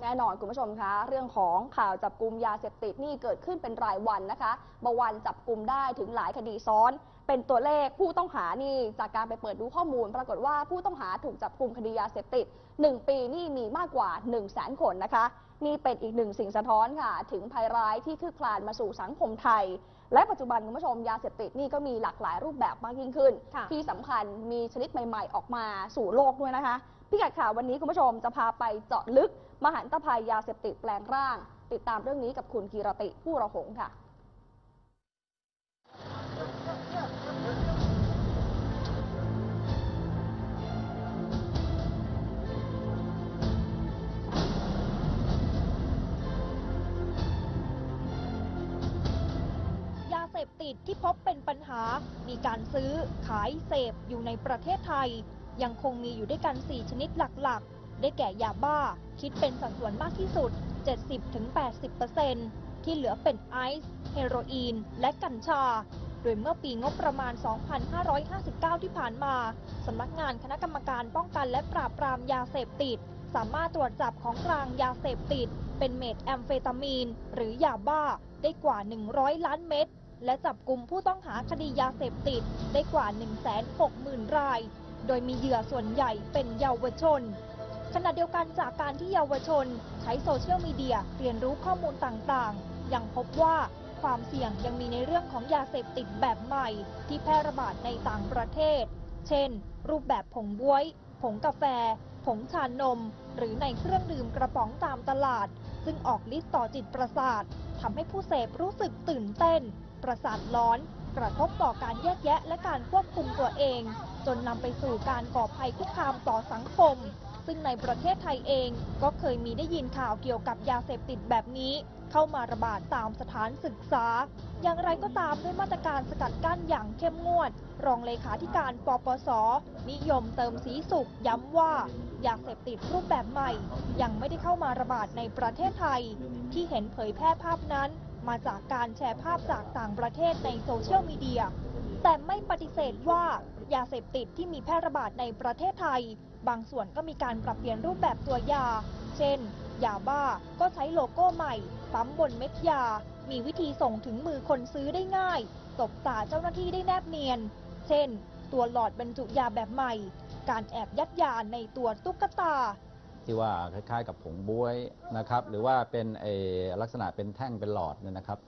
น่นอนคุณผู้ชมคะเรื่องของข่าวจับกุมยาเสพติดนี่เกิดขึ้นเป็นรายวันนะคะบางวันจับกุมได้ถึงหลายคดีซ้อนเป็นตัวเลขผู้ต้องหานี่จากการไปเปิดดูข้อมูลปรากฏว่าผู้ต้องหาถูกจับกุมคดียาเสพติด1 ปีนี่มีมากกว่า 100,000 คนนะคะนี่เป็นอีกหนึ่งสิ่งสะท้อนค่ะถึงภัยร้ายที่คืบคลานมาสู่สังคมไทยและปัจจุบันคุณผู้ชมยาเสพติดนี่ก็มีหลากหลายรูปแบบมากยิ่งขึ้นที่สำคัญมีชนิดใหม่ๆออกมาสู่โลกด้วยนะคะพิกัดข่าววันนี้คุณผู้ชมจะพาไปเจาะลึกมหันตภัยยาเสพติดแปลงร่างติดตามเรื่องนี้กับคุณกีรติผู้ระหงค่ะยาเสพติดที่พบเป็นปัญหามีการซื้อขายเสพอยู่ในประเทศไทยยังคงมีอยู่ด้วยกัน4ชนิดหลักๆได้แก่ยาบ้าคิดเป็นสัดส่วนมากที่สุด 70-80% ที่เหลือเป็นไอซ์เฮโรอีนและกัญชาโดยเมื่อปีงบประมาณ 2559 ที่ผ่านมาสำนักงานคณะกรรมการป้องกันและปราบปรามยาเสพติดสามารถตรวจจับของกลางยาเสพติดเป็นเมทแอมเฟตามีนหรือยาบ้าได้กว่า100 ล้านเม็ดและจับกุมผู้ต้องหาคดียาเสพติดได้กว่า 160,000 รายโดยมีเหยื่อส่วนใหญ่เป็นเยาวชนขณะเดียวกันจากการที่เยาวชนใช้โซเชียลมีเดียเรียนรู้ข้อมูลต่างๆยังพบว่าความเสี่ยงยังมีในเรื่องของยาเสพติดแบบใหม่ที่แพร่ระบาดในต่างประเทศเช่นรูปแบบผงบ๊วยผงกาแฟผงชานมหรือในเครื่องดื่มกระป๋องตามตลาดซึ่งออกฤทธิ์ต่อจิตประสาททำให้ผู้เสพรู้สึกตื่นเต้นประสาทร้อนกระทบต่อการแยกแยะและการควบคุมตัวเองจนนำไปสู่การก่อภัยคุกคามต่อสังคมซึ่งในประเทศไทยเองก็เคยมีได้ยินข่าวเกี่ยวกับยาเสพติดแบบนี้เข้ามาระบาดตามสถานศึกษาอย่างไรก็ตามด้วยมาตรการสกัดกั้นอย่างเข้มงวดรองเลขาธิการปปส.นิยมเติมศรีสุขย้ำว่ายาเสพติดรูปแบบใหม่ยังไม่ได้เข้ามาระบาดในประเทศไทยที่เห็นเผยแพร่ภาพนั้นมาจากการแชร์ภาพจากต่างประเทศในโซเชียลมีเดียแต่ไม่ปฏิเสธว่ายาเสพติดที่มีแพร่ระบาดในประเทศไทยบางส่วนก็มีการปรับเปลี่ยนรูปแบบตัวยาเช่นยาบ้าก็ใช้โลโก้ใหม่ปั๊มบนเม็ดยามีวิธีส่งถึงมือคนซื้อได้ง่ายตบตาเจ้าหน้าที่ได้แนบเนียนเช่นตัวหลอดบรรจุยาแบบใหม่การแอบยัดยาในตัวตุ๊กตาที่ว่าคล้ายๆกับผงบ๊วยนะครับหรือว่าเป็นลักษณะเป็นแท่งเป็นหลอดเนี่ยนะครับ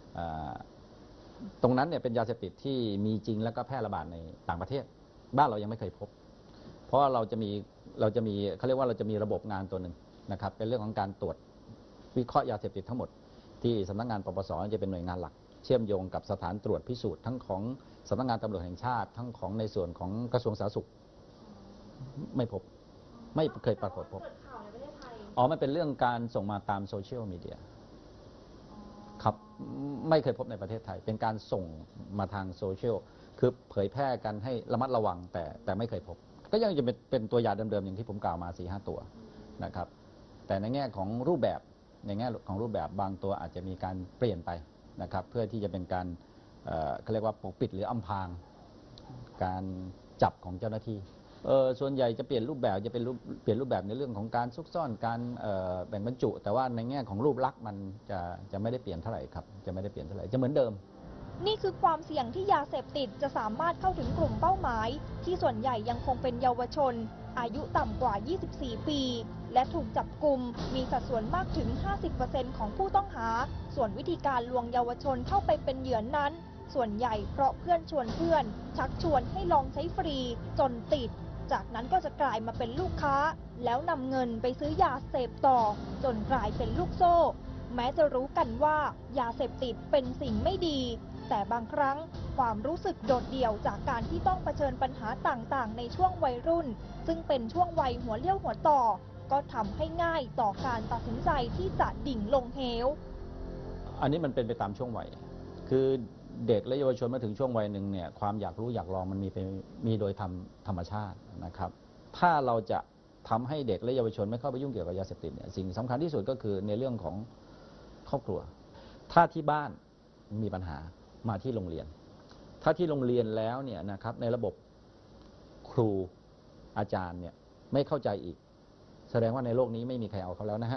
ตรงนั้นเนี่ยเป็นยาเสพติดที่มีจริงแล้วก็แพร่ระบาดในต่างประเทศบ้านเรายังไม่เคยพบเพราะเราจะมีเขาเรียกว่าเราจะมีระบบงานตัวหนึ่งนะครับเป็นเรื่องของการตรวจวิเคราะห์ยาเสพติดทั้งหมดที่สำนักงานปปส.จะเป็นหน่วยงานหลักเชื่อมโยงกับสถานตรวจพิสูจน์ทั้งของสำนักงานตำรวจแห่งชาติทั้งของในส่วนของกระทรวงสาธารณสุขไม่พบไม่เคยปรากฏพบมันเป็นเรื่องการส่งมาตามโซเชียลมีเดียครับไม่เคยพบในประเทศไทยเป็นการส่งมาทางโซเชียลคือเผยแพร่กันให้ระมัดระวังแต่ไม่เคยพบก็ยังจะเป็นตัวยาเดิมๆอย่างที่ผมกล่าวมา 4-5 ตัวนะครับแต่ในแง่ของรูปแบบบางตัวอาจจะมีการเปลี่ยนไปนะครับเพื่อที่จะเป็นการเขาเรียกว่าปกปิดหรืออำพรางการจับของเจ้าหน้าที่ส่วนใหญ่จะเปลี่ยนรูปแบบจะเป็นเปลี่ยนรูปแบบในเรื่องของการซุกซ่อนการแบ่งบรรจุแต่ว่าในแง่ของรูปลักษณ์มันจะไม่ได้เปลี่ยนเท่าไหร่ครับจะไม่ได้เปลี่ยนเท่าไหร่จะเหมือนเดิมนี่คือความเสี่ยงที่ยาเสพติดจะสามารถเข้าถึงกลุ่มเป้าหมายที่ส่วนใหญ่ยังคงเป็นเยาวชนอายุต่ำกว่า 24 ปีและถูกจับกุมมีสัดส่วนมากถึง 50% ของผู้ต้องหาส่วนวิธีการลวงเยาวชนเข้าไปเป็นเหยื่อนั้นส่วนใหญ่เพราะเพื่อนชวนเพื่อนชักชวนให้ลองใช้ฟรีจนติดจากนั้นก็จะกลายมาเป็นลูกค้าแล้วนำเงินไปซื้อยาเสพต่อจนกลายเป็นลูกโซ่แม้จะรู้กันว่ายาเสพติดเป็นสิ่งไม่ดีแต่บางครั้งความรู้สึกโดดเดี่ยวจากการที่ต้องเผชิญปัญหาต่างๆในช่วงวัยรุ่นซึ่งเป็นช่วงวัยหัวเลี้ยวหัวต่อก็ทำให้ง่ายต่อการตัดสินใจที่จะดิ่งลงเหวอันนี้มันเป็นไปตามช่วงวัยคือเด็กและเยาวชนมาถึงช่วงวัยหนึ่งเนี่ยความอยากรู้อยากลองมันมีโดยธรรมชาตินะครับถ้าเราจะทำให้เด็กและเยาวชนไม่เข้าไปยุ่งเกี่ยวกับยาเสพติดเนี่ยสิ่งสำคัญที่สุดก็คือในเรื่องของครอบครัวถ้าที่บ้านมีปัญหามาที่โรงเรียนถ้าที่โรงเรียนแล้วเนี่ยนะครับในระบบครูอาจารย์เนี่ยไม่เข้าใจอีกแสดงว่าในโลกนี้ไม่มีใครเอาเขาแล้วนะฮะ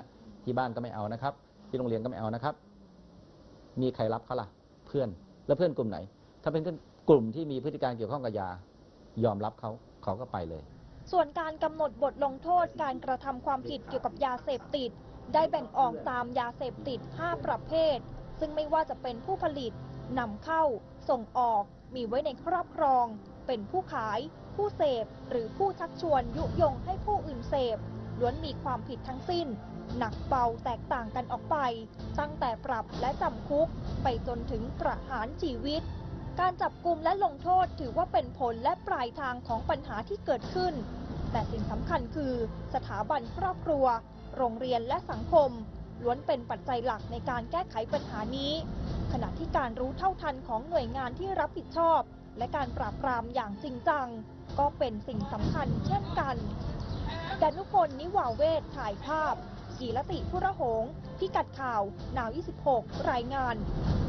ที่บ้านก็ไม่เอานะครับ ที่โรงเรียนก็ไม่เอานะครับ มีใครรับเขาล่ะเพื่อนแล้วเพื่อนกลุ่มไหน ถ้าเป็นกลุ่มที่มีพฤติการเกี่ยวข้องกับยายอมรับเขาก็ไปเลยส่วนการกำหนดบทลงโทษการกระทำความผิดเกี่ยวกับยาเสพติดได้แบ่งออกตามยาเสพติด 5 ประเภท ซึ่งไม่ว่าจะเป็นผู้ผลิตนำเข้าส่งออกมีไว้ในครอบครองเป็นผู้ขายผู้เสพหรือผู้ชักชวนยุยงให้ผู้อื่นเสพล้วนมีความผิดทั้งสิ้นหนักเบาแตกต่างกันออกไปตั้งแต่ปรับและจำคุกไปจนถึงประหารชีวิตการจับกุมและลงโทษถือว่าเป็นผลและปลายทางของปัญหาที่เกิดขึ้นแต่สิ่งสำคัญคือสถาบันครอบครัวโรงเรียนและสังคมล้วนเป็นปัจจัยหลักในการแก้ไขปัญหานี้ขณะที่การรู้เท่าทันของหน่วยงานที่รับผิดชอบและการปราบปรามอย่างจริงจังก็เป็นสิ่งสำคัญเช่นกันดนุพล นิวาเวศถ่ายภาพกีรติ พุระหงส์พิกัดข่าว Now 26 รายงาน